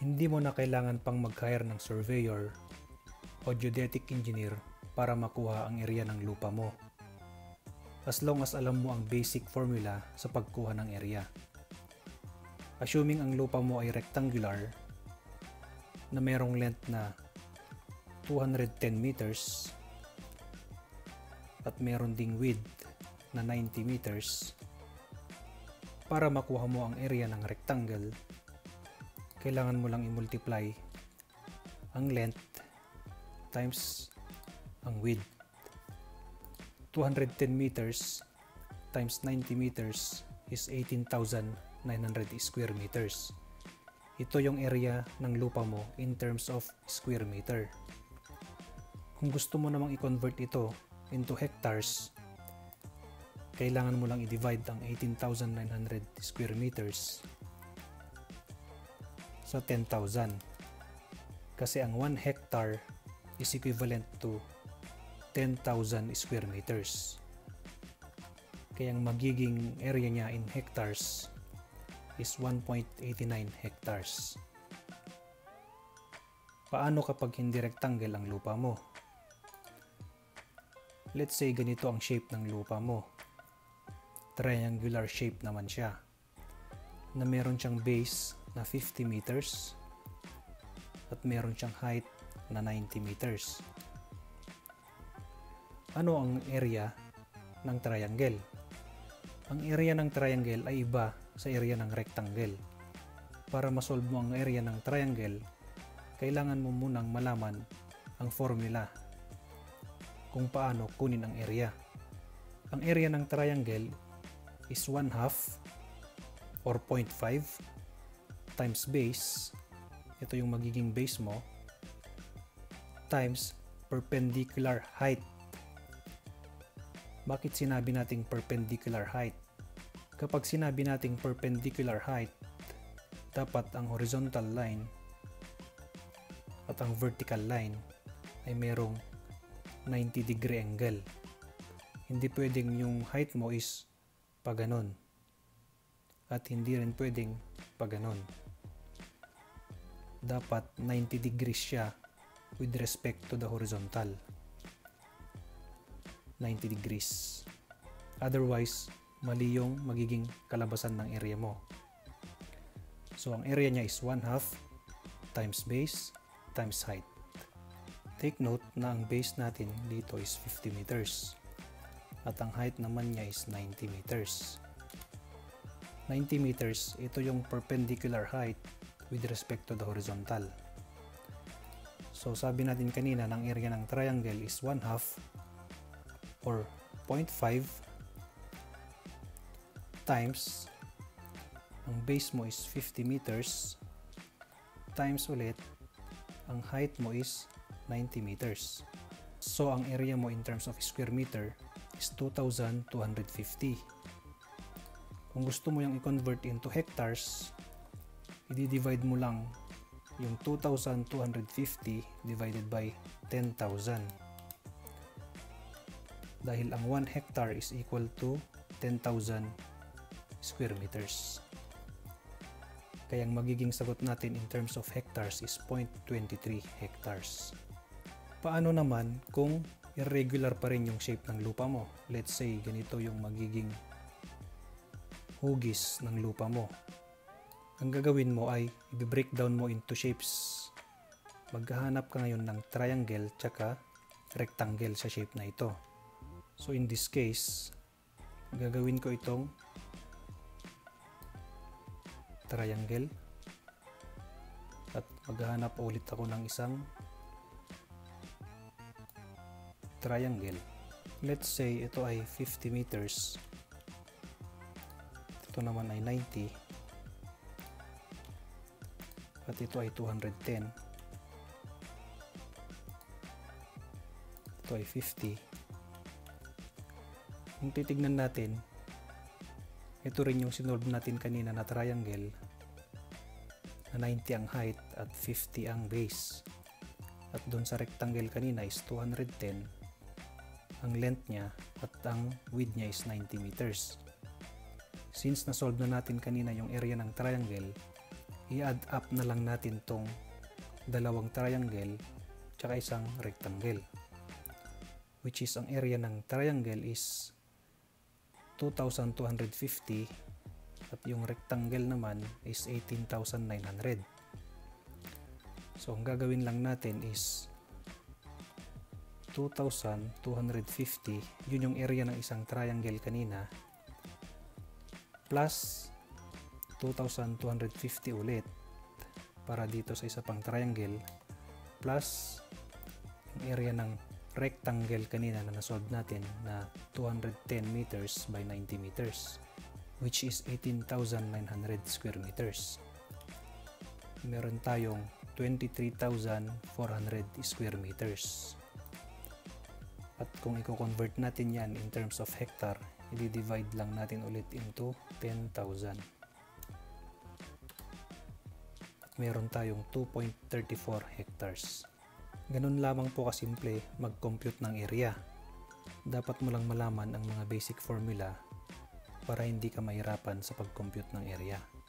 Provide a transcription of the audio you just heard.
Hindi mo na kailangan pang mag-hire ng surveyor o geodetic engineer para makuha ang area ng lupa mo. As long as alam mo ang basic formula sa pagkuha ng area. Assuming ang lupa mo ay rectangular na merong length na 210 meters at meron ding width na 90 meters, para makuha mo ang area ng rectangle, kailangan mo lang i-multiply ang length times ang width. 210 meters times 90 meters is 18,900 square meters. Ito yung area ng lupa mo in terms of square meter. Kung gusto mo namang i-convert ito into hectares, kailangan mo lang i-divide ang 18,900 square meters sa 10,000. Kasi ang 1 hectare is equivalent to 10,000 square meters. Kaya ang magiging area niya in hectares is 1.89 hectares. Paano kapag hindi rectangle ang lupa mo? Let's say ganito ang shape ng lupa mo. Triangular shape naman siya, na meron siyang base na 50 meters at meron siyang height na 90 meters. Ano ang area ng triangle? Ang area ng triangle ay iba sa area ng rectangle. Para masolve mo ang area ng triangle, kailangan mo munang malaman ang formula kung paano kunin ang area. Ang area ng triangle is 1/2 or 0.5 times base, ito yung magiging base mo, times perpendicular height. Bakit sinabi nating perpendicular height? Kapag sinabi nating perpendicular height, dapat ang horizontal line at ang vertical line ay merong 90 degree angle. Hindi pwedeng yung height mo is paganon at hindi rin pwedeng paganon. Dapat 90 degrees siya with respect to the horizontal. 90 degrees. Otherwise, mali yung magiging kalabasan ng area mo. So, ang area niya is 1/2 times base times height. Take note na ang base natin dito is 50 meters at ang height naman niya is 90 meters. 90 meters, ito yung perpendicular height with respect to the horizontal. So, sabi natin kanina ng area ng triangle is 1/2 or 0.5 times ang base mo is 50 meters times ulit ang height mo is 90 meters. So, ang area mo in terms of square meter is 2,250. Kung gusto mo yung i-convert into hectares, i-divide mo lang yung 2,250 divided by 10,000. Dahil ang 1 hectare is equal to 10,000 square meters. Kaya ang magiging sagot natin in terms of hectares is 0.23 hectares. Paano naman kung irregular pa rin yung shape ng lupa mo? Let's say ganito yung magiging hugis ng lupa mo. Ang gagawin mo ay i-breakdown mo into shapes. Maghahanap ka ngayon ng triangle tsaka rectangle sa shape na ito. So in this case, gagawin ko itong triangle at maghahanap ulit ako ng isang triangle. Let's say ito ay 50 meters. Ito naman ay 90. At ito ay 210. Ito ay 50. Kung titignan natin, ito rin yung sinolve natin kanina na triangle na 90 ang height at 50 ang base. At doon sa rectangle kanina is 210 ang length niya at ang width niya is 90 meters. Since na-solve na natin kanina yung area ng triangle, i-add up na lang natin tong dalawang triangle tsaka isang rectangle, which is ang area ng triangle is 2,250 at yung rectangle naman is 18,900. So ang gagawin lang natin is 2,250, yun yung area ng isang triangle kanina, plus 2,250 ulit para dito sa isa pang triangle, plus yung area ng rectangle kanina na nasolve natin na 210 meters by 90 meters, which is 18,900 square meters. Meron tayong 23,400 square meters. At kung i-convert natin yan in terms of hectare, i-divide lang natin ulit into 10,000. At meron tayong 2.34 hectares. Ganun lamang po kasimple mag-compute ng area. Dapat mo lang malaman ang mga basic formula para hindi ka mahirapan sa pag-compute ng area.